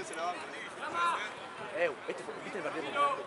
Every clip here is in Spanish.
¿Viste el partido?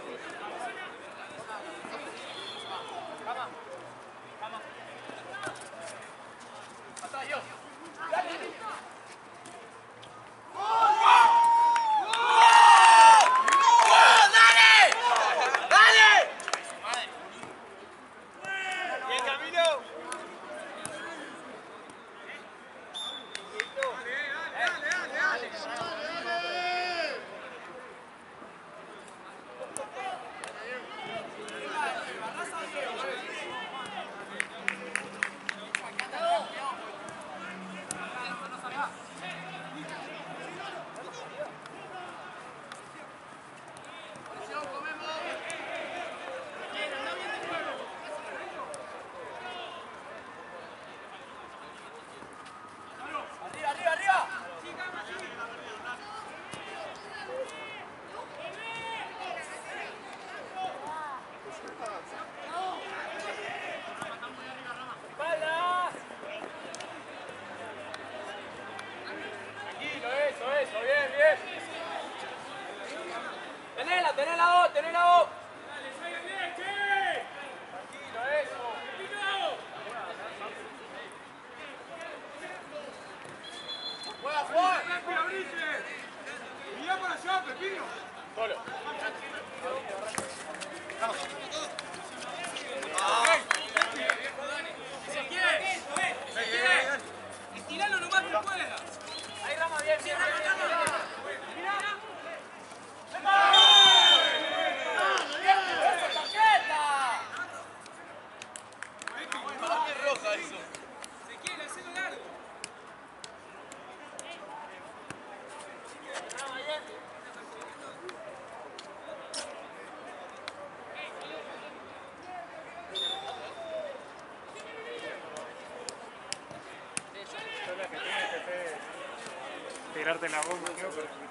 Tirarte la bomba, ¿no?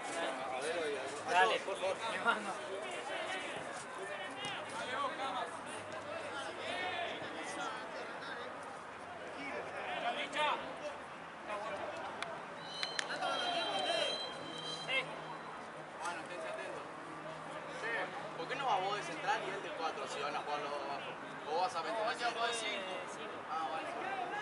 Dale, por favor, me mando. Bueno, esténse atentos. ¿Por qué no vas vos de central y él de 4 si van a jugar los dos abajo? ¿O vas a meter a 5? Ah, vale.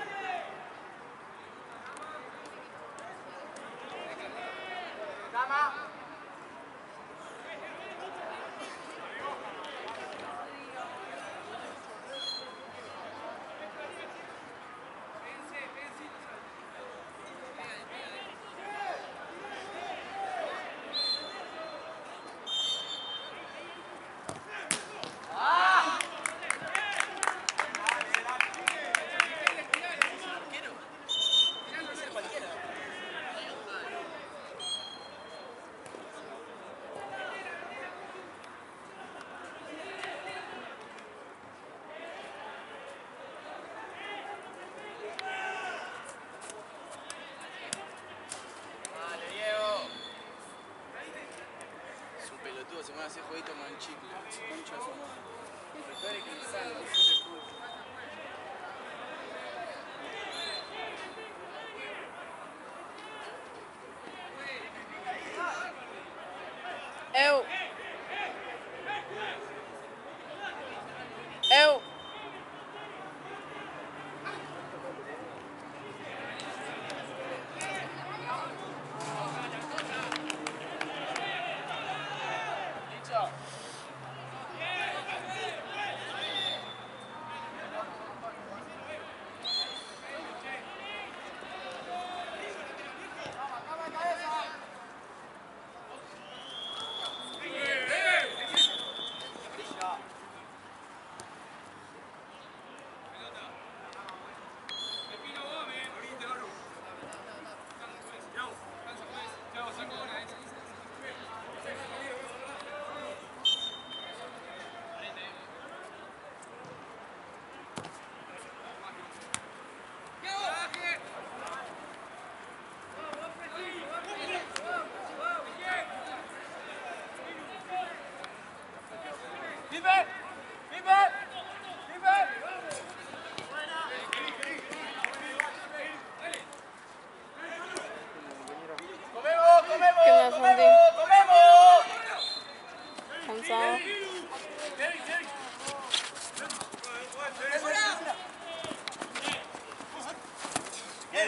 Se van a hacer jueguitos con el chicle. Concha de su madre. Lo peor es que me salgo, no se puede.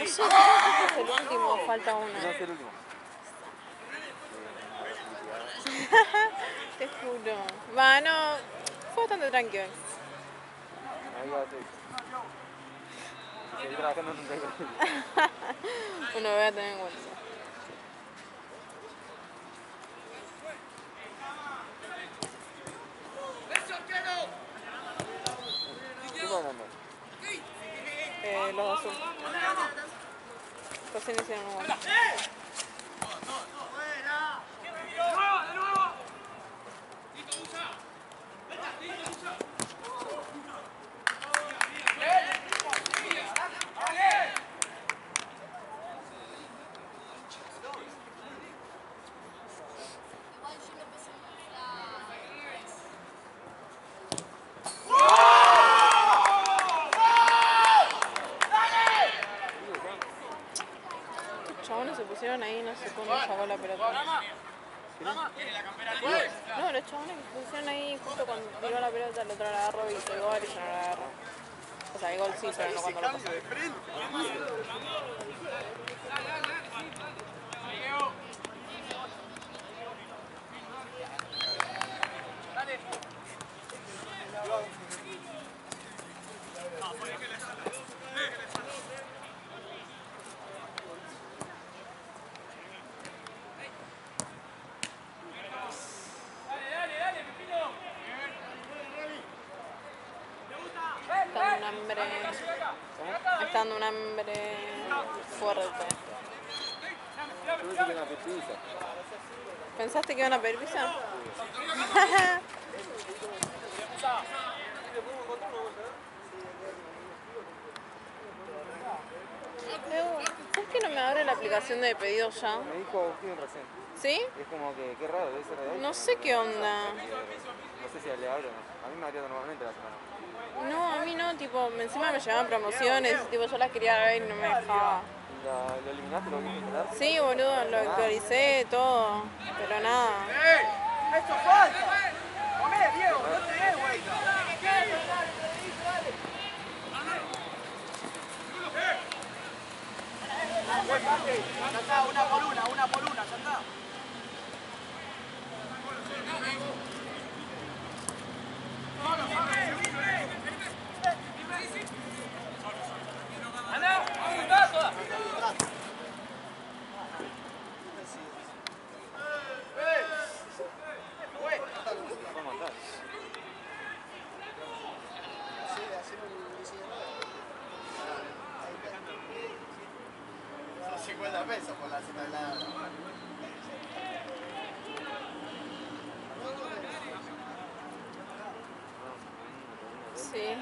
sé, creo que este es el último, falta una. No es el último. Te juro. Va, no, fue bastante tranquilo. Ahí va a ser. Estoy trabajando en un taller. Bueno, voy a tener en cuenta. ¿Qué va ganando? Los azules. Recién hicieron un gol. Los chabones se pusieron ahí, no sé cómo sacó la pelota. No, los chabones que se pusieron ahí justo cuando tiró la pelota, el otro la agarró y hizo el gol y yo no la agarró. O sea, el gol sí, pero no cuando lo pasó. Está dando un hambre. Me está dando un hambre fuerte. Yo pensé que iban a pedir pizza. ¿Pensaste que iban a pedir pizza? ¿Sabes que no me abre la aplicación de pedidos ya? Me dijo Steven recién. ¿Sí? Es como que, qué raro, debe ser de ahí. No sé qué onda. No sé si le abro o no. A mí me abría normalmente la semana. No, a mí no, tipo, encima me llevaban promociones, tipo, yo las quería ver y no me dejaba. ¿Lo eliminaste? ¿Lo viste instalar? Sí, boludo, lo actualicé, todo, pero nada. ¡Esto falta! ¡Comé, Diego! ¡No te des vuelta! Ya está, una por una, ya está. Fue montar. 50 pesos por la cena de la... Sí.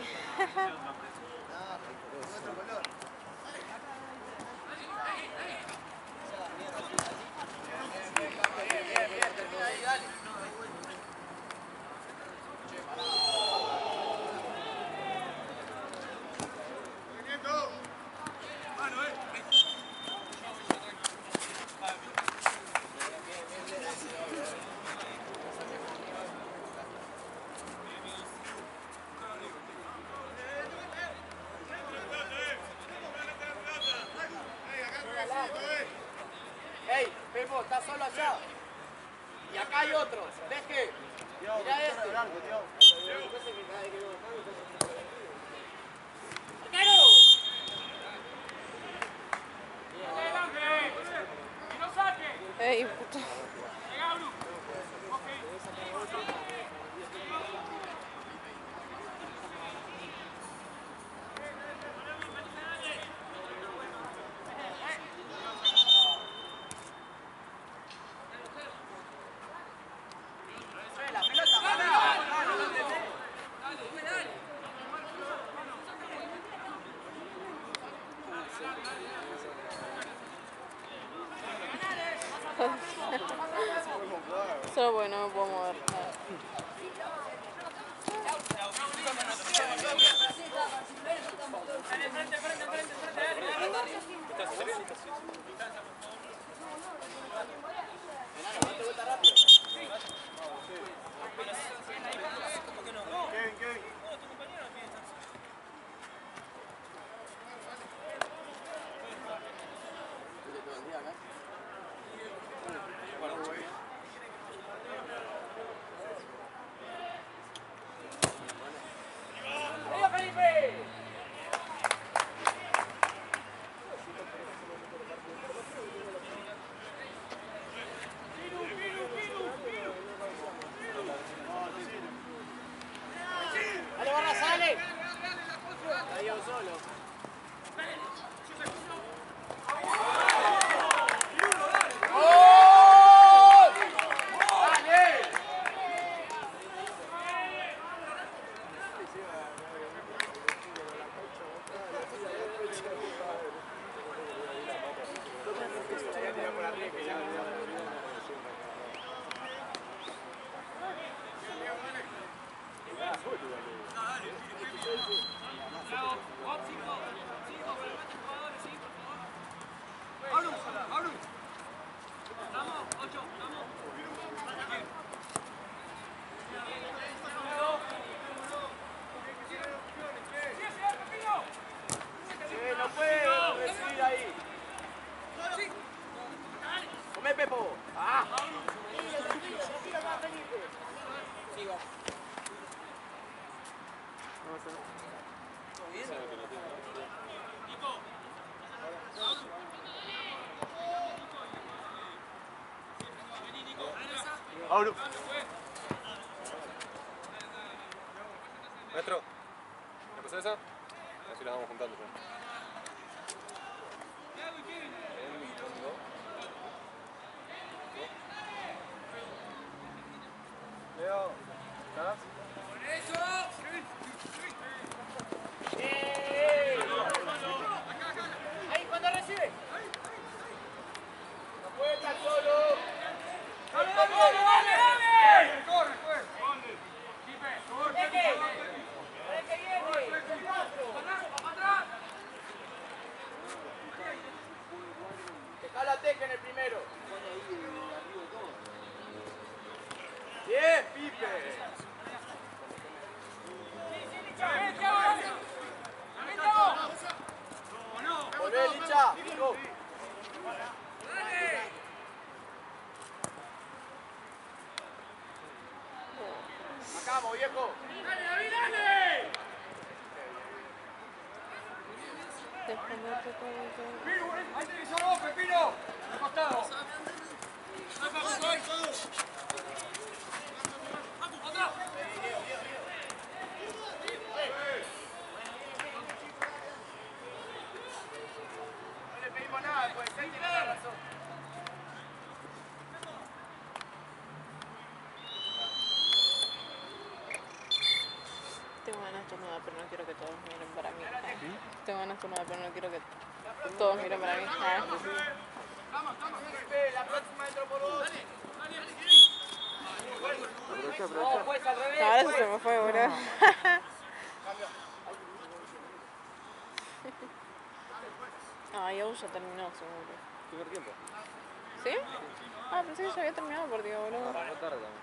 otro color. ¡Ey, Pepo, estás solo allá! Y acá hay otros, deje. Mirá este. ¡Arquero! Ey, puto. La pelota, para. No lo entendés. Solo porque no me puedo mover. No puede recibir ahí. Come Pepo. Ah. Mauro. Maestro, ¿me pasó esa? Así las vamos juntando. Leo, ¿estás? Ahí, cuando recibe. No puede estar solo. ¡Dale, dale, dale, dale! ¡Corre, corre! ¡Deje! ¡Deje viene! Dejalo a Teca en el primero. Bien, Pipe. Volvé, Licha. Go. Sacamos, viejo. ¡Ahí tenés a vos, Pepino! ¡Al costado! No le pedimos nada, pues él tiene la razón. Tengo ganas de estornudar, pero no quiero que todos miren para mí. Tengo ganas de estornudar, pero no quiero que todos miren para mí. Pipe, la próxima entro por vos. No, pues al revés. Ahora se me fue, boludo. Ay, aún ya terminó, seguro. Primer tiempo. ¿Sí? Ah, pensé que ya había terminado el partido, boludo. No tarde también.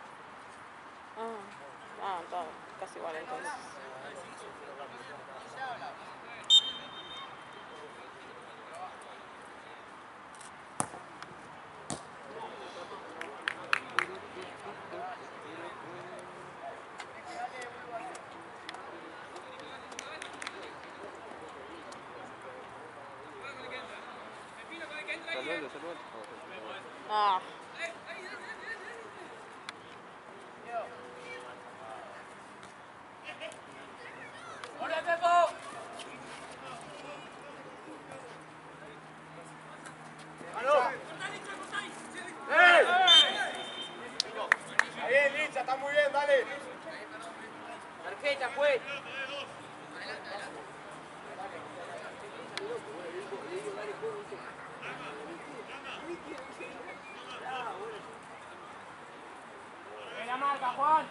Todo, casi igual entonces. Salud. Ah. ¡Hola, Pepo! Está bien, Licha, está muy bien, dale. Tarjeta, pues. ¡En la marca, Juan!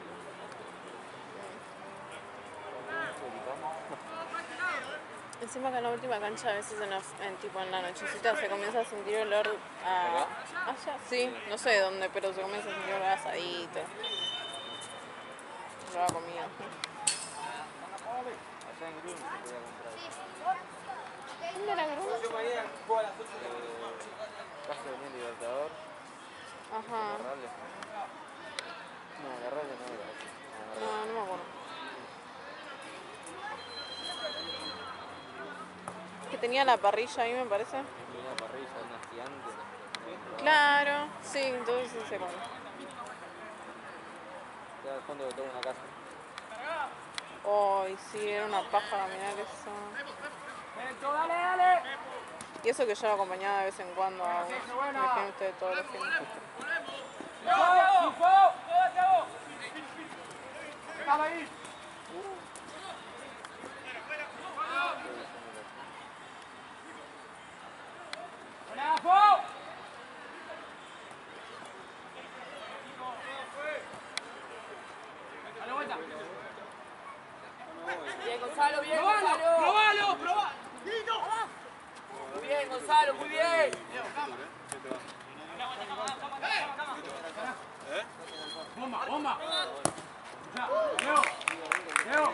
Encima que en la última cancha a veces tipo en la nochecita se comienza a sentir olor a... Allá, sí, no sé dónde, pero se comienza a sentir olor a asadito. Olor a comida. Allá en Green se podía comprar. ¿Dónde era Grun? Casa de Unión Libertador. Ajá. Garrales. No, Garrales no era. No me acuerdo. Que tenía la parrilla ahí, me parece. Tenía una parrilla, una gigante. Claro, sí, entonces se come. Queda al fondo de toda una casa. Ay, sí, era una paja caminar eso. Y eso que yo lo acompañaba de vez en cuando a imagínate ustedes todos los fines. Déjame ahí. ¡Bravo! Dale vuelta. Bien, Gonzalo, bien, ¡Probalo! Gonzalo. ¡Probalo! ¡Probalo! Muy bien, Gonzalo, muy bien. ¡Bomba! ¡Bomba! Ya, Leo. Leo.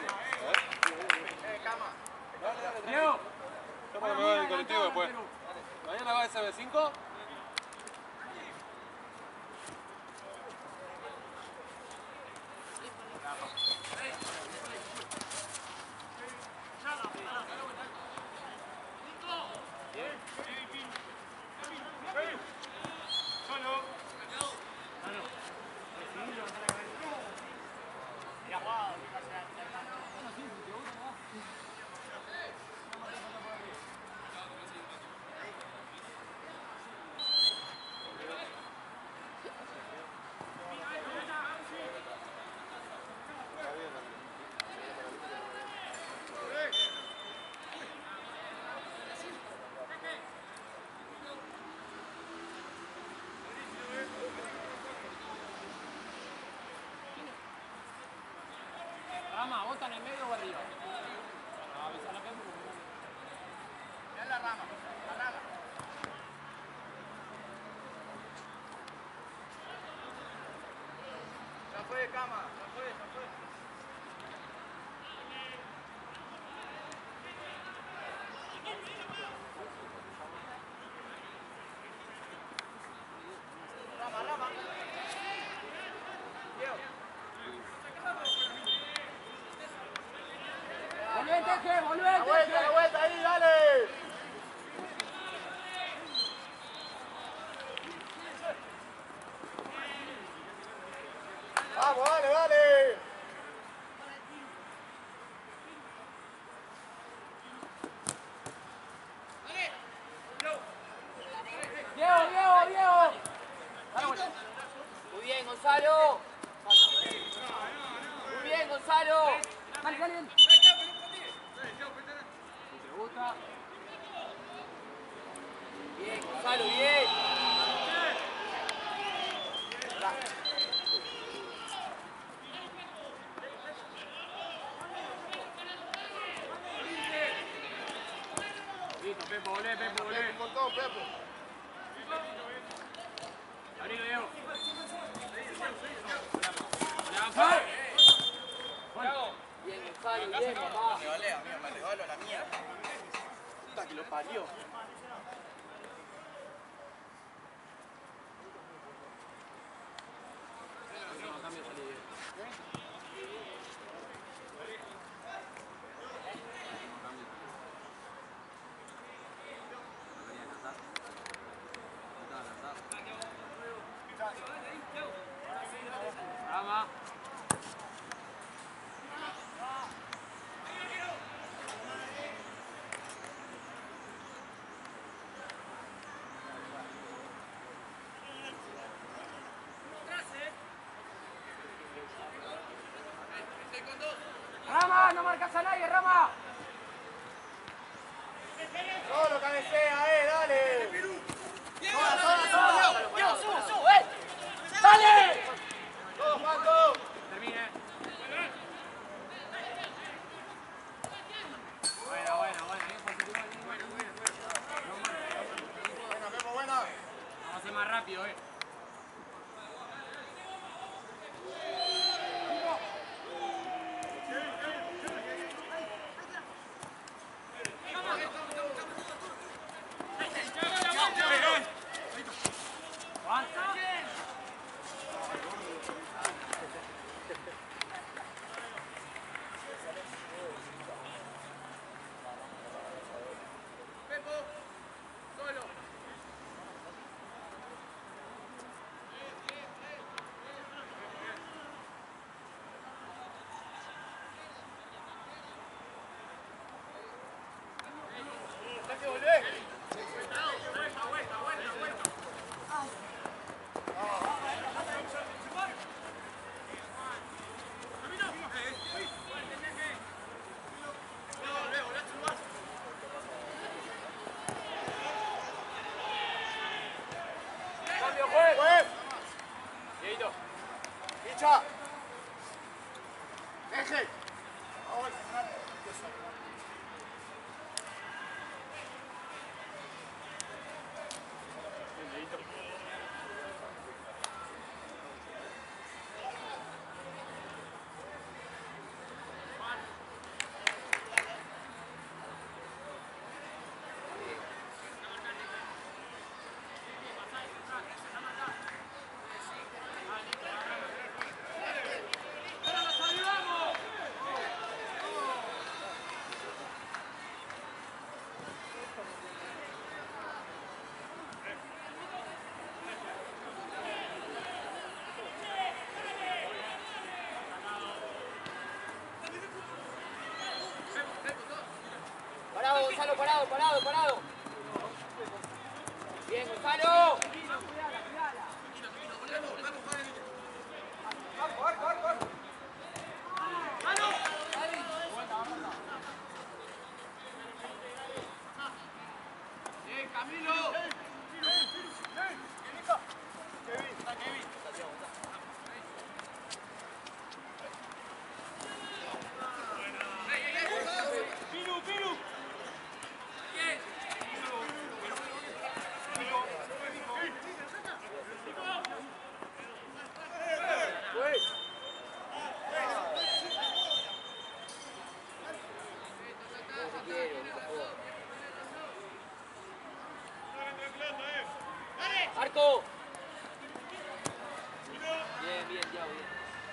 Leo. Yo para me voy del colectivo después. ¿Mañana va SB5? Rama, ¿vos estás en el medio o arriba? Mirá la rama, la rama. Ya fue, cama, ya fue, ya fue. Rama, rama. Diego. ¡Volvete, G! La ¡Volvete! vuelta ahí, dale. Vamos, dale, dale. ¡Diego, Diego, Diego! Dale vuelta. Muy bien, Gonzalo. Muy bien, Gonzalo. Dale, dale, dale. ¿Te gusta? Bien, Gonzalo, bien. Listo, Pepo, volvé, Pepo, volvé. Un montón, Pepo. Abrigo, Diego. ¡Avanzá! Bien, Gonzalo, bien, papá. Me vale, amigo, me regalo la mía. Puta que lo parió. Rama. Rama, no marcas a nadie, Rama. Solo cabecea, dale. ¡Dale! Todo, Juanco. Termine. Buena, buena, buena. Bien positivo. Buena, Pepo, buena. Vamos a hacer más rápido, Gonzalo, parado. Bien, Gonzalo. Bien, Camilo. Marco. Bien, ya, bien.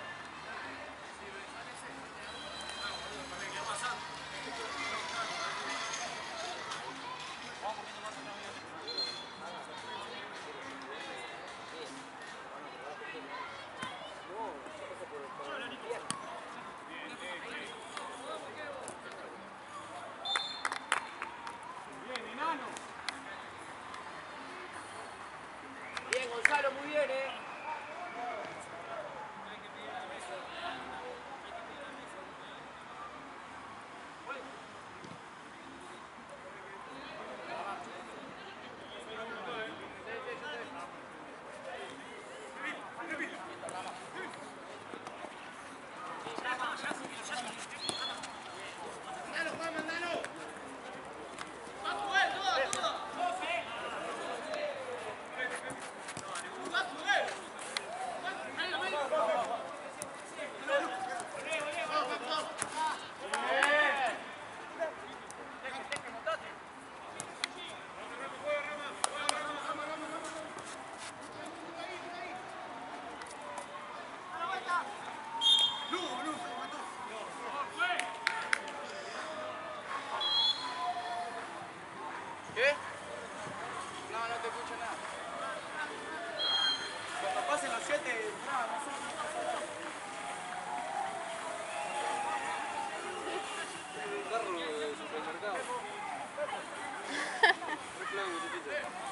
Bien, Gonzalo, muy bien, ¿Qué? No te escucho nada. Cuando pasen los 7, nada, no sé. El carro de supermercado. Reclamo, chiquito.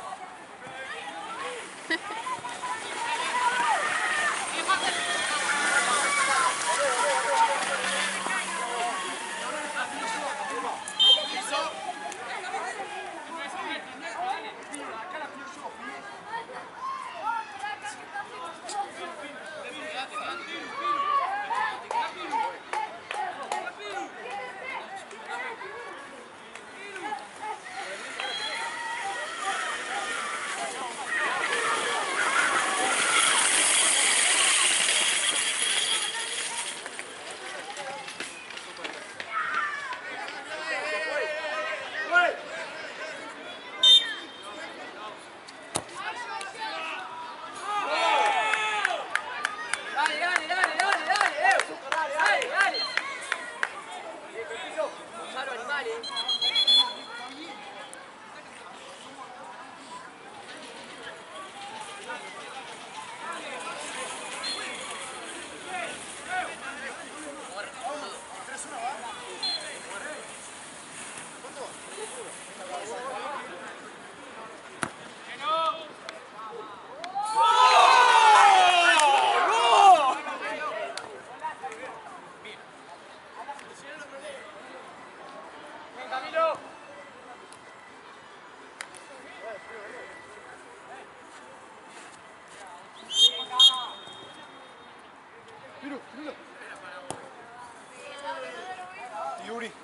Yuri.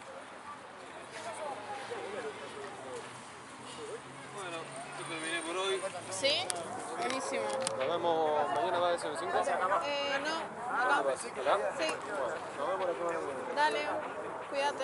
Bueno, yo terminé por hoy. ¿Sí? Buenísimo. Nos vemos mañana, va a ser 5. No, acá. ¿Acá? Sí. Bueno, nos vemos la semana que viene. Dale, cuídate.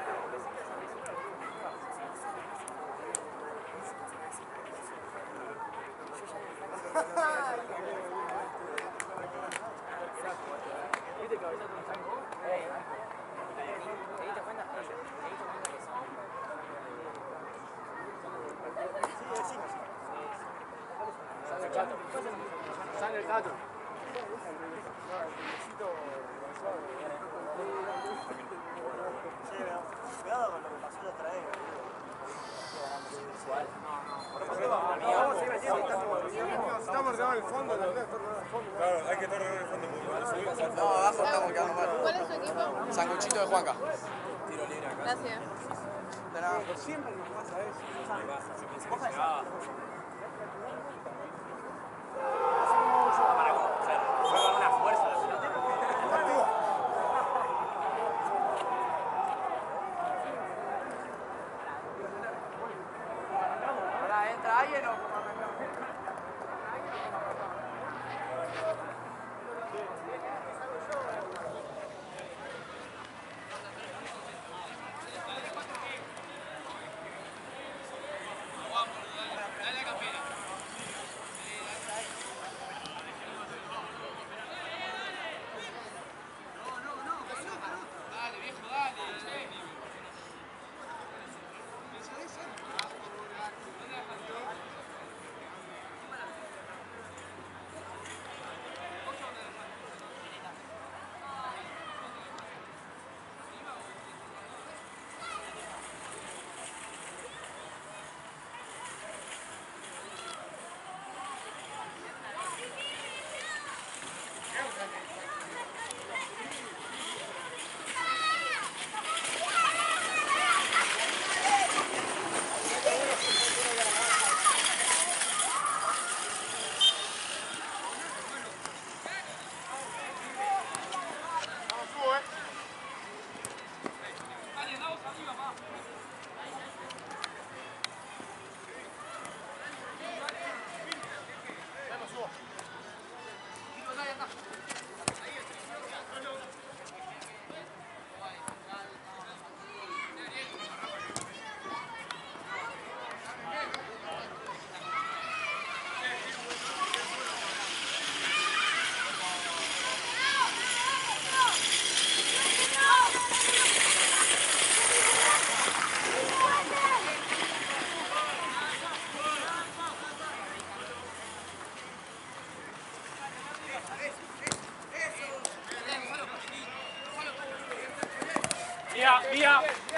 Sale el gato. Cuidado con lo que pasó la otra vez. el fondo. Claro, hay que estar en el fondo. No, abajo estamos quedando mal. ¿Cuál es su equipo? Sanguchito de Juanca. Gracias. De nada. Siempre nos pasa eso. Ahora entra alguien o... Vía.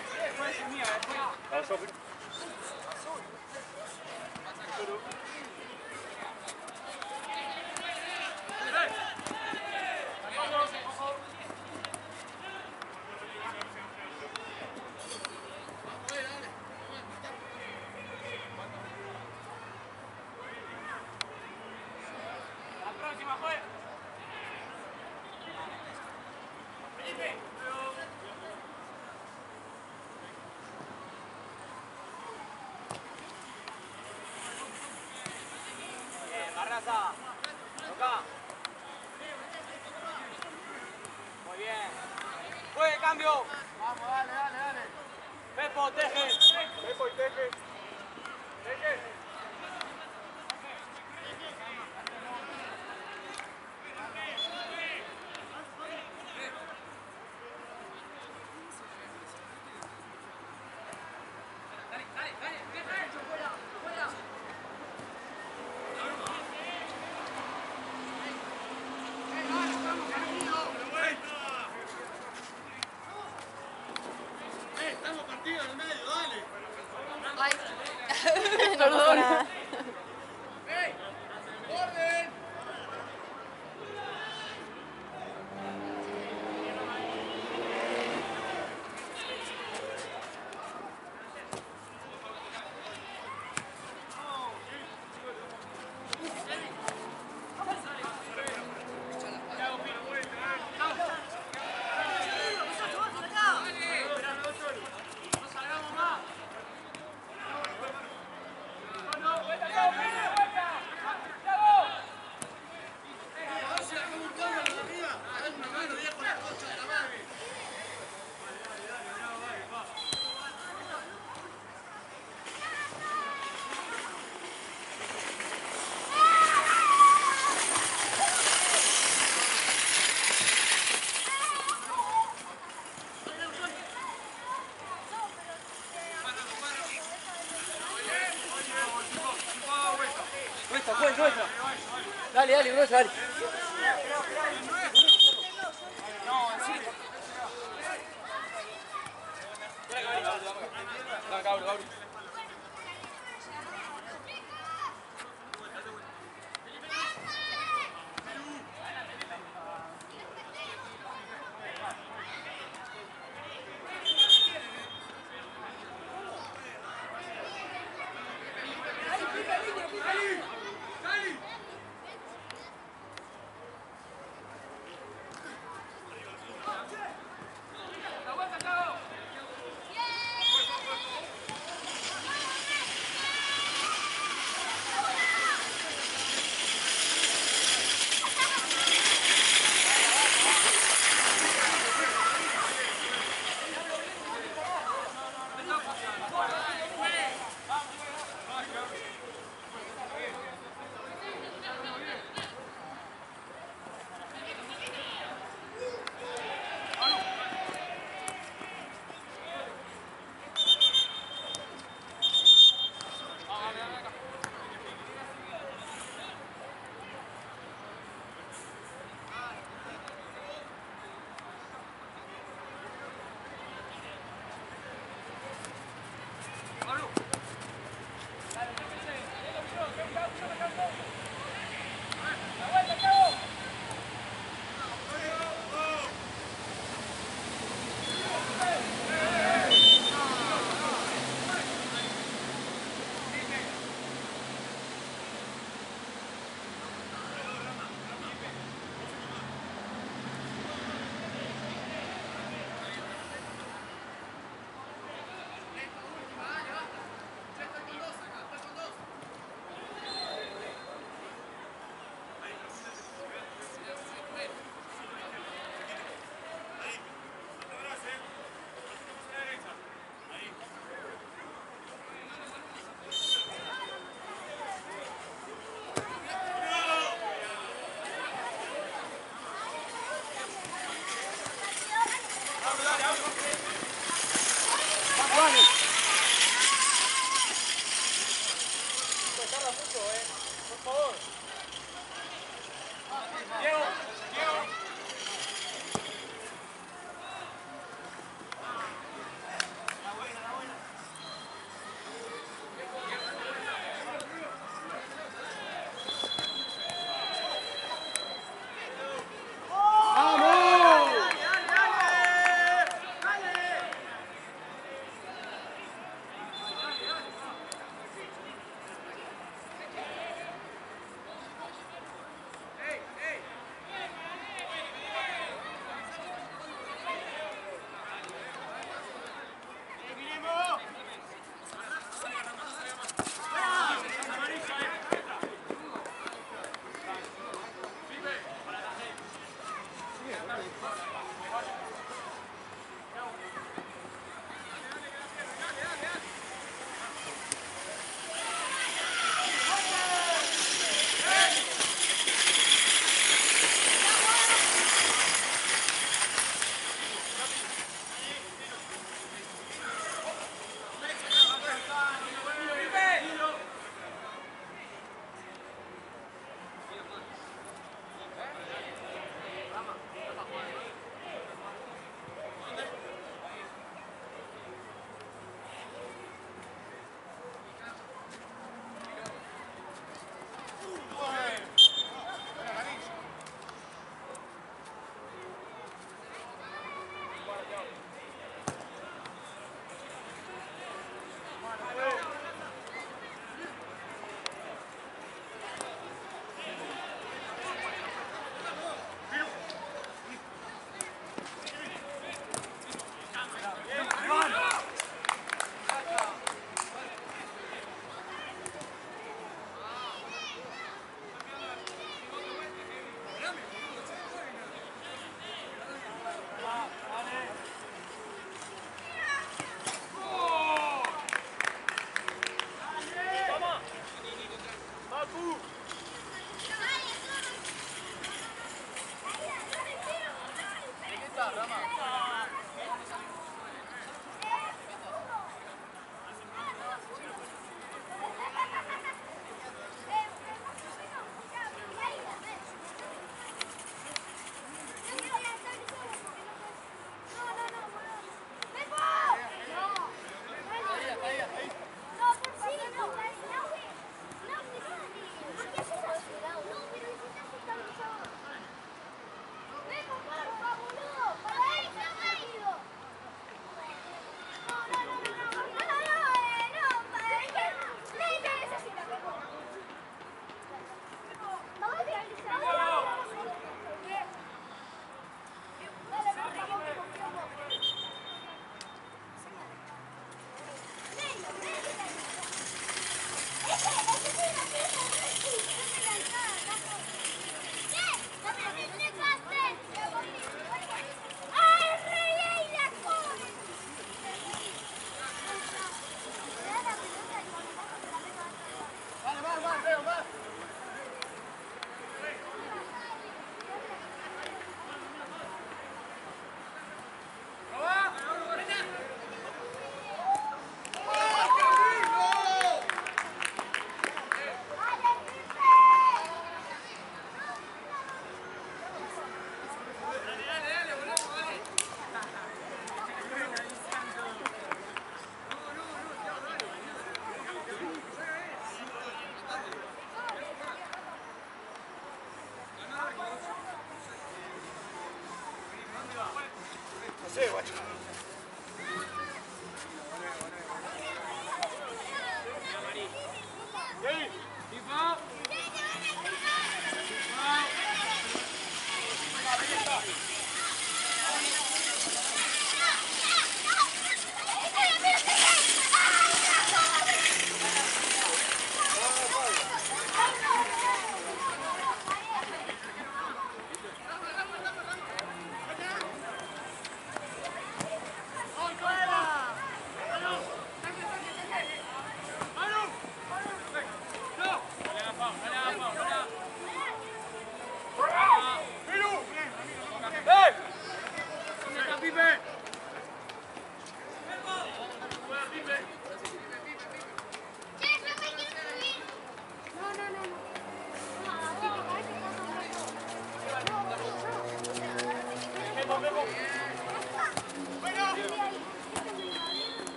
Barraza. Toca. Muy bien. Juegue, cambio. Vamos, dale, dale, dale. Pepo, teje. Pepo y Teje. No pasa nada. Dale, dale, grueso, dale.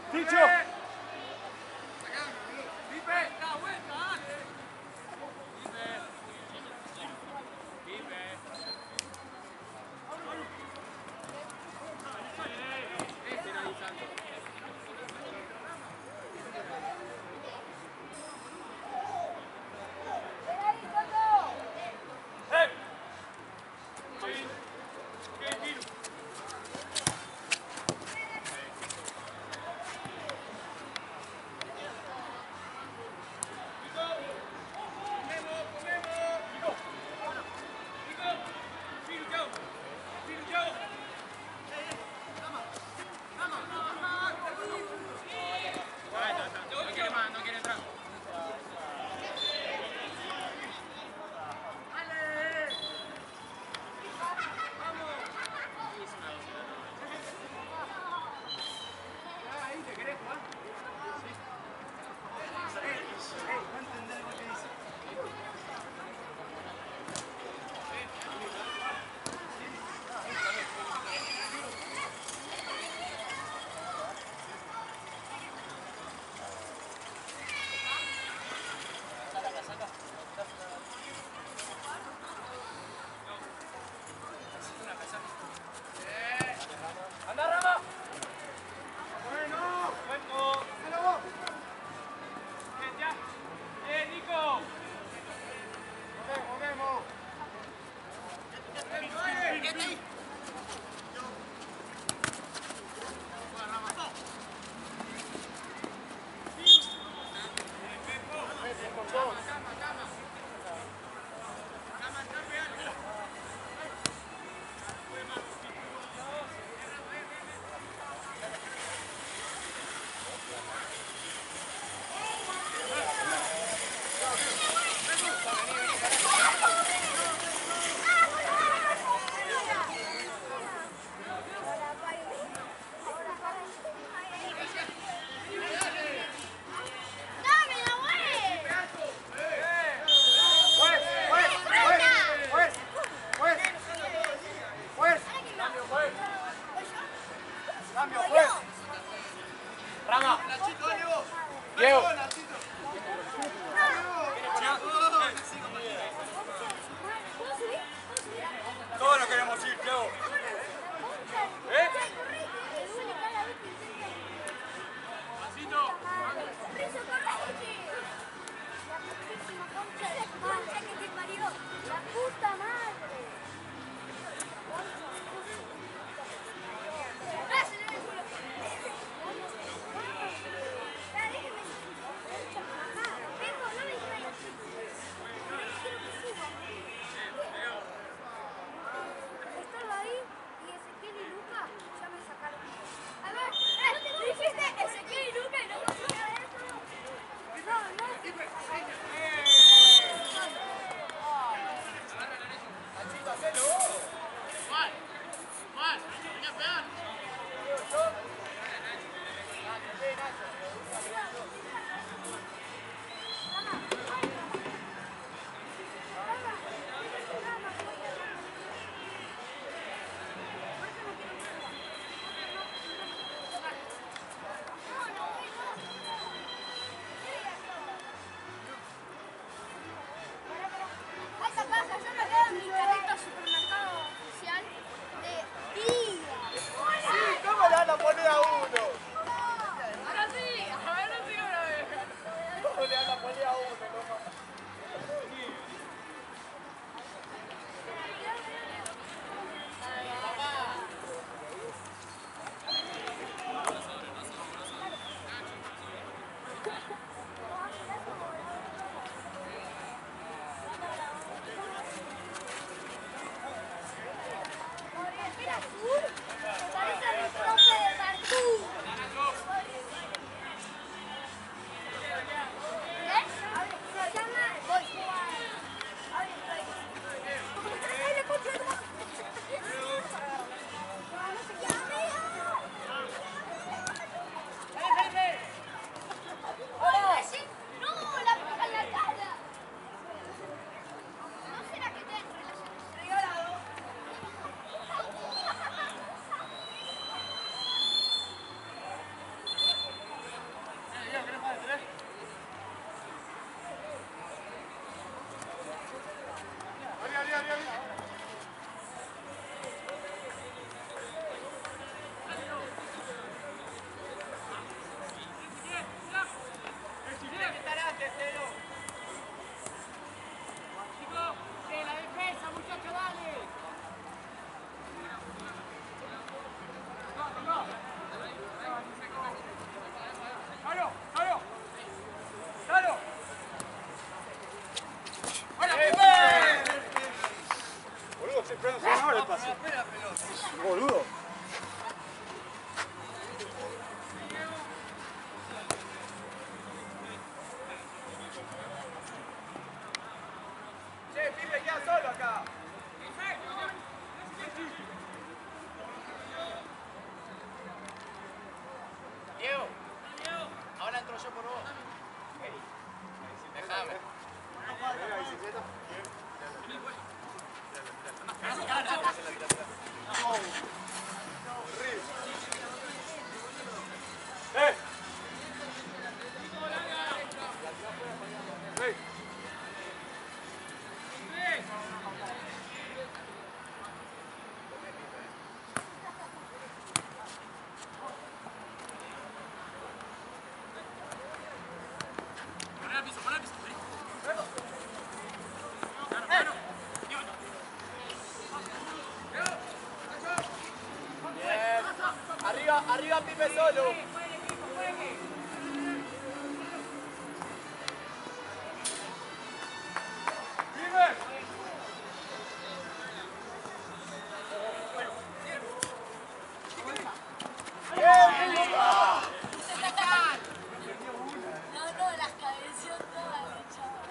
Ticho. Todos nos queremos ir, Diego. ¿Eh? La puta madre. arriba, Pipe solo. No, las cabeció todas, chaval.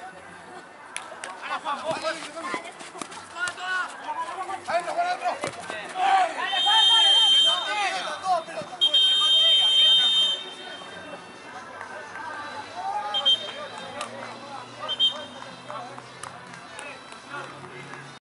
¡Adentro, Juan, adentro!